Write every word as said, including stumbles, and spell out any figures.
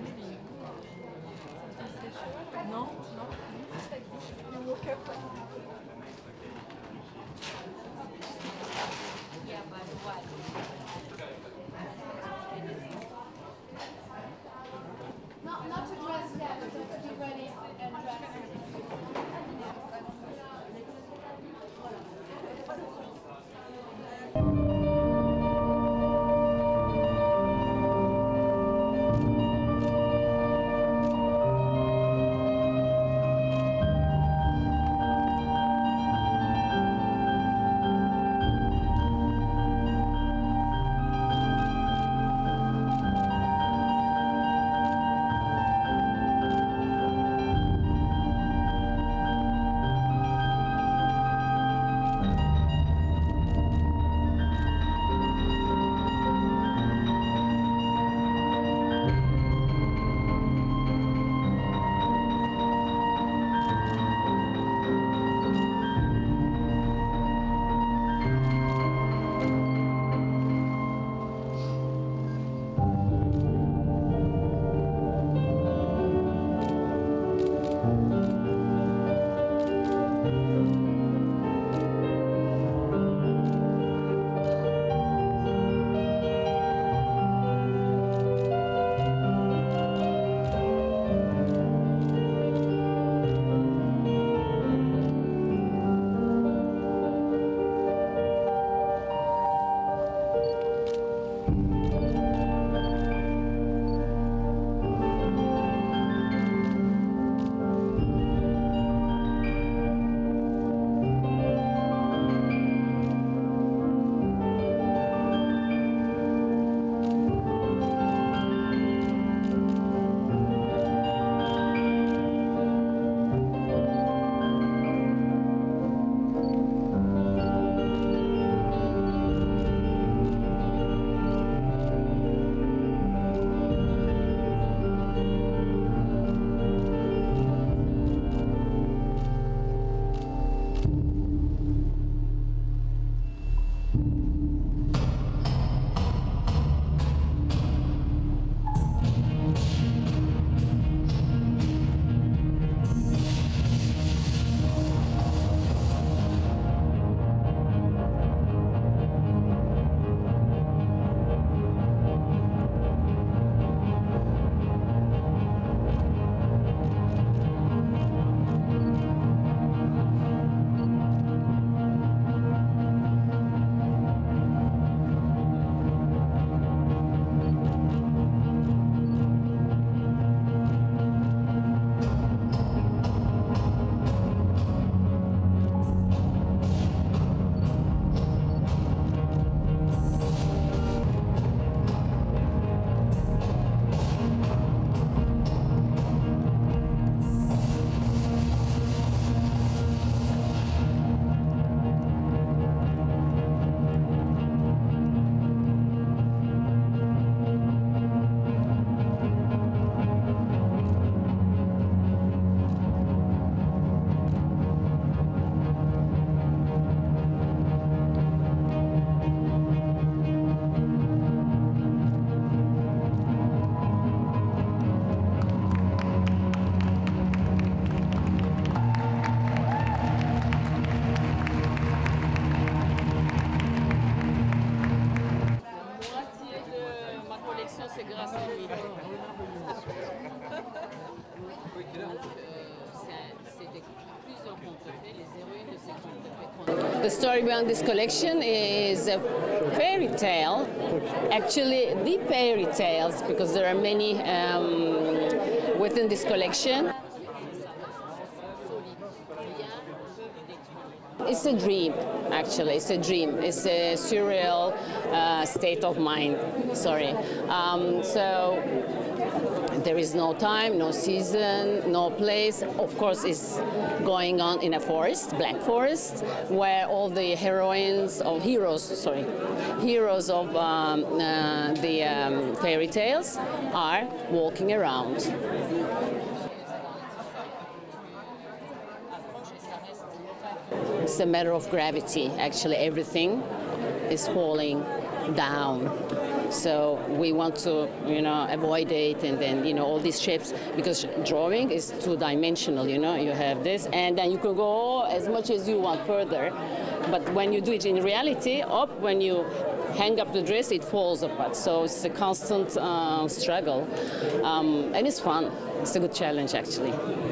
Non, non. You woke up. Yeah, but what? Not, not to dress yet, but to be ready and dress. The story behind this collection is a fairy tale, actually the fairy tales, because there are many um, within this collection. It's a dream, actually. It's a dream. It's a surreal uh, state of mind. Sorry. Um, so there is no time, no season, no place. Of course, it's going on in a forest, black forest, where all the heroines of heroes, sorry, heroes of um, uh, the um, fairy tales are walking around. It's a matter of gravity. Actually, everything is falling down. So we want to, you know, avoid it, and then, you know, all these shapes, because drawing is two-dimensional, you know. You have this, and then you can go as much as you want further. But when you do it in reality, up, when you hang up the dress, it falls apart. So it's a constant uh, struggle, um, and it's fun. It's a good challenge, actually.